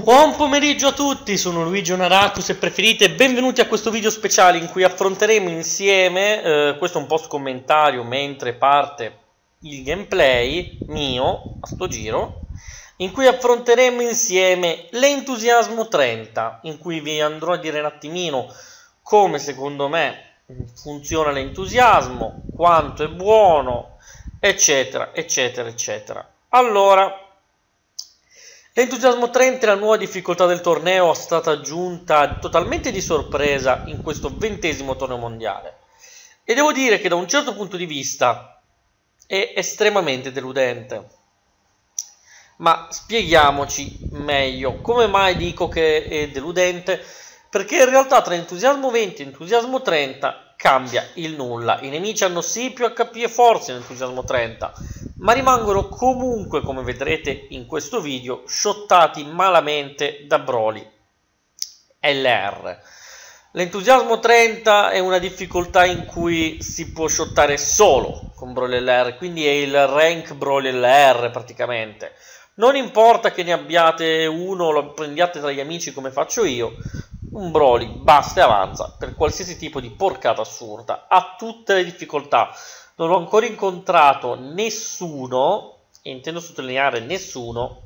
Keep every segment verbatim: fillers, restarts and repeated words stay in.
Buon pomeriggio a tutti, sono Luigi Onaraku, se preferite, benvenuti a questo video speciale in cui affronteremo insieme, eh, questo è un post commentario mentre parte il gameplay mio a sto giro, in cui affronteremo insieme l'Entusiasmo trenta, in cui vi andrò a dire un attimino come secondo me funziona l'entusiasmo, quanto è buono, eccetera, eccetera, eccetera. Allora, l'Entusiasmo trenta è la nuova difficoltà del torneo, è stata aggiunta totalmente di sorpresa in questo ventesimo torneo mondiale. E devo dire che da un certo punto di vista è estremamente deludente. Ma spieghiamoci meglio. Come mai dico che è deludente? Perché in realtà tra Entusiasmo venti e Entusiasmo trenta cambia il nulla. I nemici hanno sì più H P e forza in Entusiasmo trenta, ma rimangono comunque, come vedrete in questo video, shottati malamente da Broly L R. L'Entusiasmo trenta è una difficoltà in cui si può shottare solo con Broly L R, quindi è il rank Broly L R praticamente. Non importa che ne abbiate uno o lo prendiate tra gli amici come faccio io, un Broly basta e avanza per qualsiasi tipo di porcata assurda, ha tutte le difficoltà. Non ho ancora incontrato nessuno, e intendo sottolineare nessuno,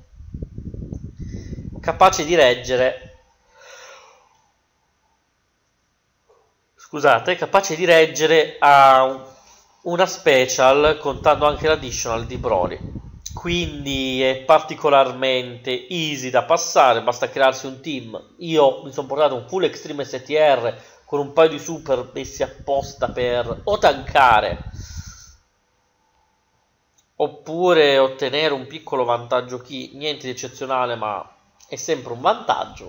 capace di reggere, scusate, capace di reggere a una special, contando anche l'additional di Broly. Quindi è particolarmente easy da passare, basta crearsi un team. Io mi sono portato un full extreme S T R con un paio di super messi apposta per o tankare oppure ottenere un piccolo vantaggio key, niente di eccezionale ma è sempre un vantaggio,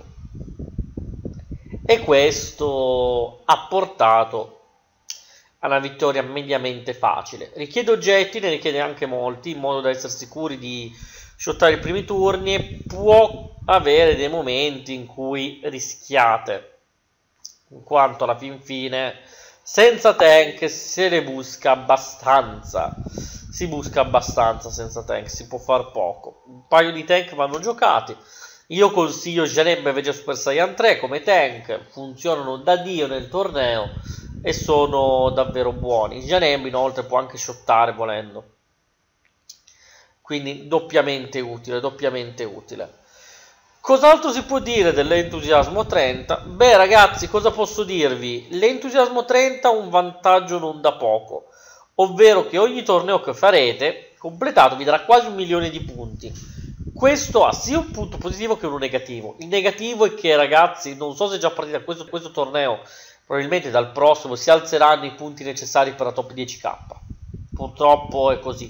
e questo ha portato a una vittoria mediamente facile. Richiede oggetti, ne richiede anche molti in modo da essere sicuri di shottare i primi turni, e può avere dei momenti in cui rischiate, in quanto alla fin fine senza tank se ne busca abbastanza. Si busca abbastanza senza tank, si può far poco. Un paio di tank vanno giocati. Io consiglio Janemba e Vegeta Super Saiyan tre come tank, funzionano da Dio nel torneo e sono davvero buoni. Janemba inoltre può anche shottare volendo, quindi doppiamente utile, doppiamente utile. Cos'altro si può dire dell'Entusiasmo trenta? Beh ragazzi, cosa posso dirvi? L'Entusiasmo trenta ha un vantaggio non da poco, ovvero che ogni torneo che farete completato vi darà quasi un milione di punti. Questo ha sia un punto positivo che uno negativo. Il negativo è che ragazzi, non so se già partita questo, questo torneo, probabilmente dal prossimo si alzeranno i punti necessari per la top dieci K. Purtroppo è così,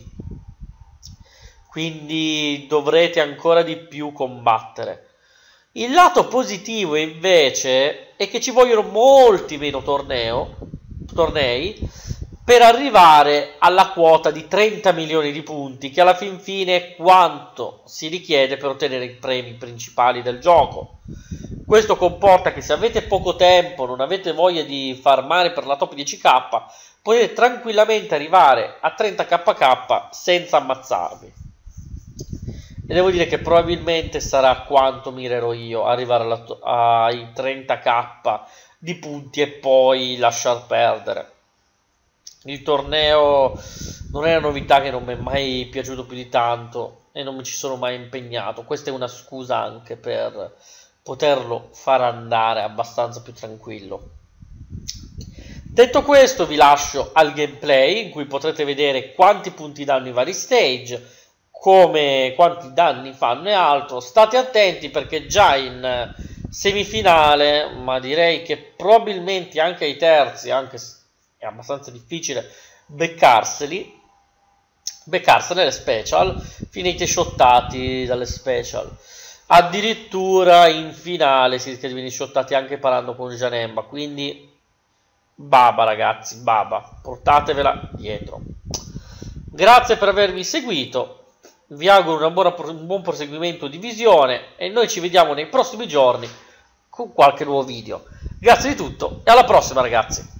quindi dovrete ancora di più combattere. Il lato positivo invece è che ci vogliono molti meno torneo, tornei per arrivare alla quota di trenta milioni di punti, che alla fin fine è quanto si richiede per ottenere i premi principali del gioco. Questo comporta che se avete poco tempo, non avete voglia di farmare per la top dieci K, potete tranquillamente arrivare a trenta K K senza ammazzarvi. E devo dire che probabilmente sarà quanto mirerò io, arrivare alla ai trenta K di punti e poi lasciar perdere. Il torneo non è una novità che non mi è mai piaciuto più di tanto e non mi ci sono mai impegnato. Questa è una scusa anche per poterlo far andare abbastanza più tranquillo. Detto questo, vi lascio al gameplay in cui potrete vedere quanti punti danno i vari stage, come quanti danni fanno e altro. State attenti perché già in semifinale, ma direi che probabilmente anche ai terzi, anche se è abbastanza difficile beccarseli, beccarsene le special, finite shottati dalle special. Addirittura in finale si rischia di venire shottati anche parlando con Janemba, quindi baba ragazzi, baba, portatevela dietro. Grazie per avermi seguito, vi auguro una buona, un buon proseguimento di visione e noi ci vediamo nei prossimi giorni con qualche nuovo video. Grazie di tutto e alla prossima ragazzi.